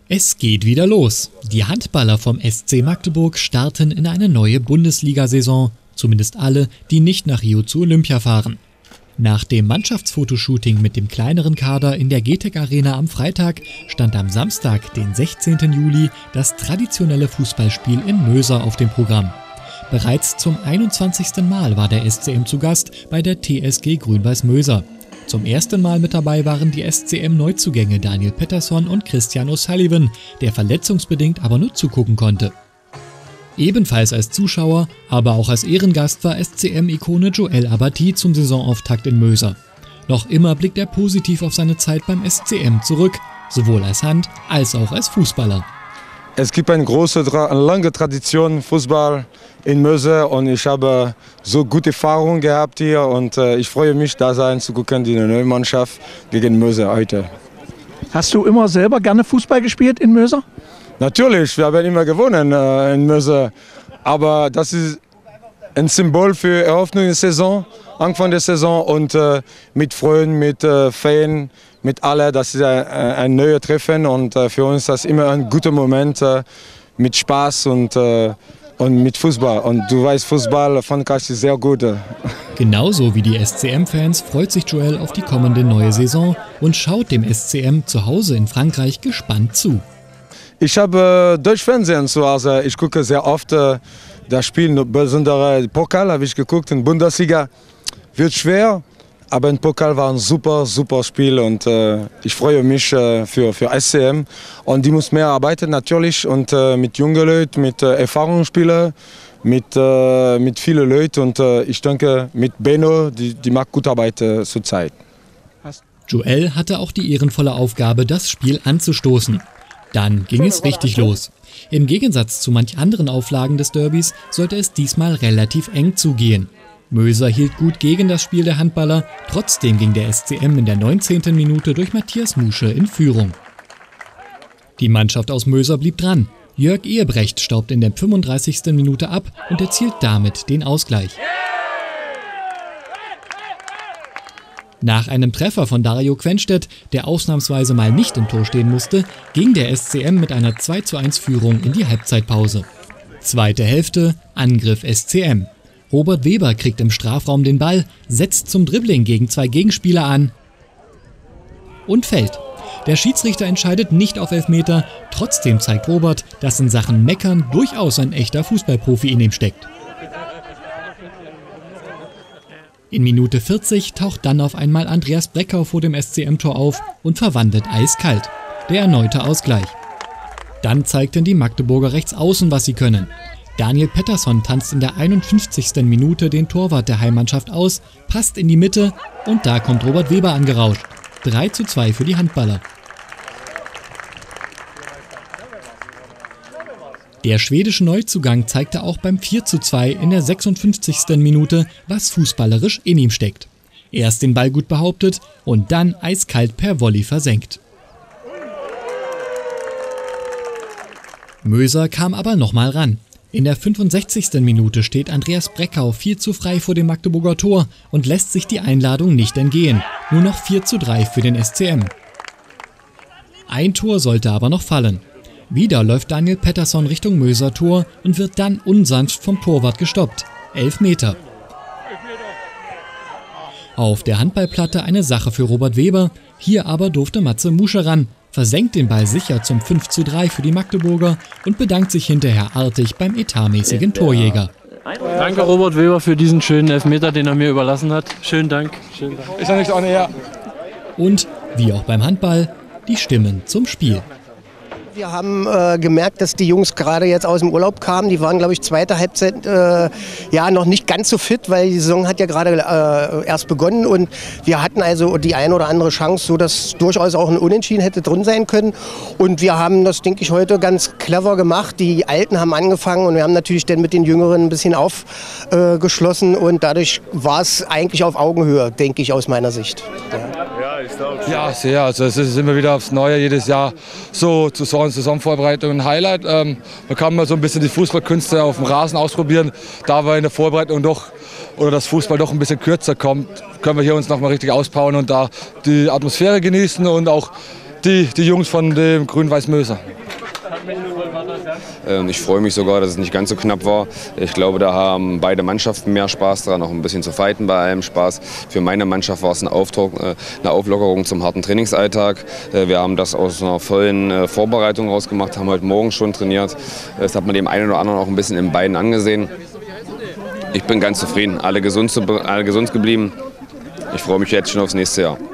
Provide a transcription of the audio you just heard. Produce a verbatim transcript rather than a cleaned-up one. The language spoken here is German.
Es geht wieder los. Die Handballer vom S C Magdeburg starten in eine neue Bundesliga-Saison. Zumindest alle, die nicht nach Rio zu Olympia fahren. Nach dem Mannschaftsfotoshooting mit dem kleineren Kader in der G T E C Arena am Freitag stand am Samstag, den sechzehnten Juli, das traditionelle Fußballspiel in Möser auf dem Programm. Bereits zum einundzwanzigsten Mal war der S C M zu Gast bei der T S G Grün-Weiß Möser. Zum ersten Mal mit dabei waren die S C M-Neuzugänge Daniel Pettersson und Christian O'Sullivan, der verletzungsbedingt aber nur zugucken konnte. Ebenfalls als Zuschauer, aber auch als Ehrengast war S C M-Ikone Joel Abati zum Saisonauftakt in Möser. Noch immer blickt er positiv auf seine Zeit beim S C M zurück, sowohl als Hand- als auch als Fußballer. Es gibt eine große, eine lange Tradition Fußball in Möser und ich habe so gute Erfahrungen gehabt hier und äh, ich freue mich, da sein zu gucken, die neue Mannschaft gegen Möser heute. Hast du immer selber gerne Fußball gespielt in Möser? Natürlich, wir haben immer gewonnen äh, in Möser, aber das ist ein Symbol für Eröffnung der Saison, Anfang der Saison und äh, mit Freunden, mit äh, Fans, mit allen, das ist ein, ein neues Treffen und äh, für uns ist das immer ein guter Moment äh, mit Spaß und, äh, und mit Fußball. Und du weißt, Fußball, Frankreich ist sehr gut. Genauso wie die S C M-Fans freut sich Joel auf die kommende neue Saison und schaut dem S C M zu Hause in Frankreich gespannt zu. Ich habe äh, Deutsch Fernsehen zu Hause. Ich gucke sehr oft äh, das Spiel, besonders Pokal habe ich geguckt in Bundesliga. Wird schwer, aber im Pokal war ein super, super Spiel und äh, ich freue mich äh, für, für S C M. Und die muss mehr arbeiten natürlich und äh, mit jungen Leuten, mit äh, Erfahrungsspielern, mit, äh, mit vielen Leuten und äh, ich denke mit Benno, die, die macht gute Arbeit äh, zurzeit. Joel hatte auch die ehrenvolle Aufgabe, das Spiel anzustoßen. Dann ging es richtig los. Im Gegensatz zu manch anderen Auflagen des Derbys sollte es diesmal relativ eng zugehen. Möser hielt gut gegen das Spiel der Handballer, trotzdem ging der S C M in der neunzehnten Minute durch Matthias Musche in Führung. Die Mannschaft aus Möser blieb dran. Jörg Ehebrecht staubt in der fünfunddreißigsten Minute ab und erzielt damit den Ausgleich. Nach einem Treffer von Dario Quenstedt, der ausnahmsweise mal nicht im Tor stehen musste, ging der S C M mit einer zwei zu eins Führung in die Halbzeitpause. Zweite Hälfte, Angriff S C M. Robert Weber kriegt im Strafraum den Ball, setzt zum Dribbling gegen zwei Gegenspieler an und fällt. Der Schiedsrichter entscheidet nicht auf Elfmeter, trotzdem zeigt Robert, dass in Sachen Meckern durchaus ein echter Fußballprofi in ihm steckt. In Minute vierzig taucht dann auf einmal Andreas Breckau vor dem S C M-Tor auf und verwandelt eiskalt. Der erneute Ausgleich. Dann zeigten die Magdeburger rechts außen, was sie können. Daniel Pettersson tanzt in der einundfünfzigsten Minute den Torwart der Heimmannschaft aus, passt in die Mitte und da kommt Robert Weber angerauscht. drei zu zwei für die Handballer. Der schwedische Neuzugang zeigte auch beim vier zu zwei in der sechsundfünfzigsten Minute, was fußballerisch in ihm steckt. Erst den Ball gut behauptet und dann eiskalt per Volley versenkt. Möser kam aber nochmal ran. In der fünfundsechzigsten Minute steht Andreas Breckau viel zu frei vor dem Magdeburger Tor und lässt sich die Einladung nicht entgehen. Nur noch vier zu drei für den S C M. Ein Tor sollte aber noch fallen. Wieder läuft Daniel Pettersson Richtung Möser Tor und wird dann unsanft vom Torwart gestoppt. Elf Meter. Auf der Handballplatte eine Sache für Robert Weber. Hier aber durfte Matze Musche ran, versenkt den Ball sicher zum fünf zu drei für die Magdeburger und bedankt sich hinterher artig beim etatmäßigen Torjäger. Danke Robert Weber für diesen schönen Elfmeter, den er mir überlassen hat. Schönen Dank. Schönen Dank. Ich sag nichts auch näher. Und, wie auch beim Handball, die Stimmen zum Spiel. Wir haben äh, gemerkt, dass die Jungs gerade jetzt aus dem Urlaub kamen. Die waren, glaube ich, zweite Halbzeit äh, ja noch nicht ganz so fit, weil die Saison hat ja gerade äh, erst begonnen. Und wir hatten also die eine oder andere Chance, so dass durchaus auch ein Unentschieden hätte drin sein können. Und wir haben das, denke ich, heute ganz clever gemacht. Die Alten haben angefangen und wir haben natürlich dann mit den Jüngeren ein bisschen aufgeschlossen. Äh, und dadurch war es eigentlich auf Augenhöhe, denke ich, aus meiner Sicht. Ja. Ja, sehr. Also es ist immer wieder aufs Neue, jedes Jahr so Saison, Saisonvorbereitung ein Highlight. Ähm, man kann mal so ein bisschen die Fußballkünste auf dem Rasen ausprobieren. Da wir in der Vorbereitung doch oder das Fußball doch ein bisschen kürzer kommt, können wir hier uns noch mal richtig auspowern und da die Atmosphäre genießen und auch die, die Jungs von dem Grün-Weiß-Möser. Ich freue mich sogar, dass es nicht ganz so knapp war. Ich glaube, da haben beide Mannschaften mehr Spaß dran, auch ein bisschen zu fighten bei allem Spaß. Für meine Mannschaft war es eine, eine Auflockerung zum harten Trainingsalltag. Wir haben das aus einer vollen Vorbereitung rausgemacht, haben heute Morgen schon trainiert. Das hat man dem einen oder anderen auch ein bisschen in beiden angesehen. Ich bin ganz zufrieden, alle gesund, alle gesund geblieben. Ich freue mich jetzt schon aufs nächste Jahr.